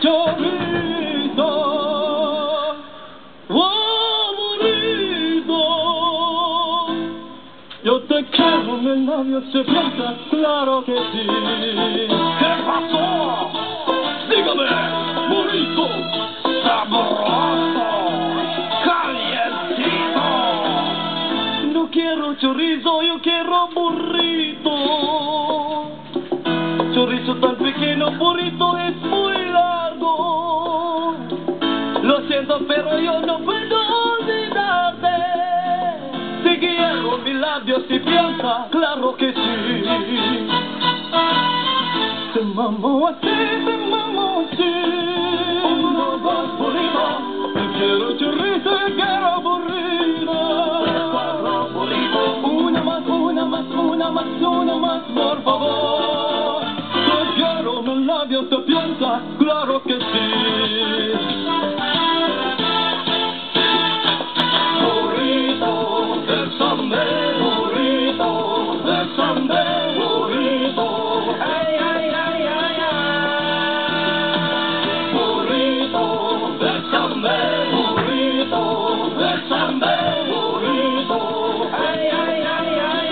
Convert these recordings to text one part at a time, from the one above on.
chorizo, oh burrito, yo te quiero en el labio, se piensa, claro que sí. ¿Qué pasó? Dígame, burrito, sabroso, calientito. No quiero chorizo, yo quiero burrito. Chorizo tan pequeño, burrito es muy largo. Lo siento, pero yo no puedo olvidarte. Te quiero en mis labios y piensa, claro que sí. Te mamo así, uno, dos, burrito. Yo quiero chorizo, yo quiero burrito. Una más, por favor. Te quiero en los labios, te piensa, claro que sí. Burrito de Sunday, burrito de Sunday, burrito. Ay, ay, ay, ay, ay. Burrito de Sunday, burrito de Sunday, burrito. Ay, ay, ay, ay, ay.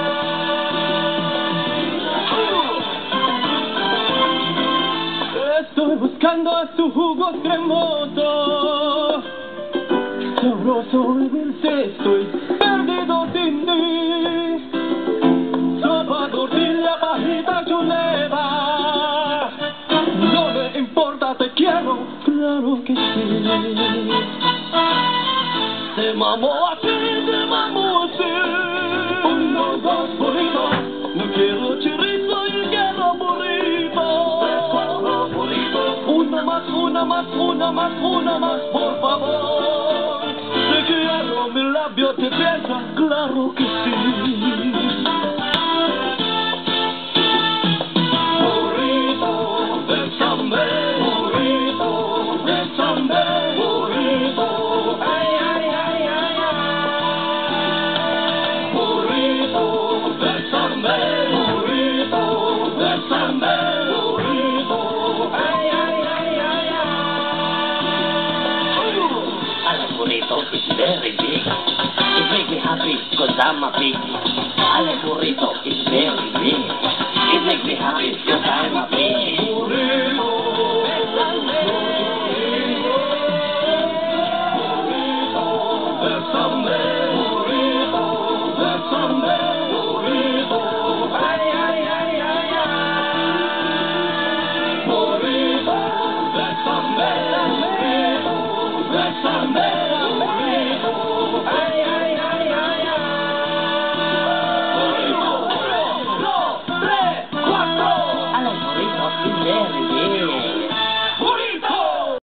Estoy buscando a tu jugo cremoso, sabroso y dulce, estoy perdido sin ti. Sopa, tortilla, pajita, chuleta, no me importa, te quiero, claro que sí. Te mamo así, uno, dos, burrito. No quiero chorizo, yo quiero burrito. Una más, por favor. Te quiero, mi labio te piensa, claro que sí. Burrito de Sunday, burrito de Sunday, burrito. Ay, ay, ay, ay, ay. Burrito de Sunday, burrito de Sunday, burrito. Ay, ay, ay, ay, ay. Alex Burrito is very big. It makes me happy because I'm a pig. Alex Burrito is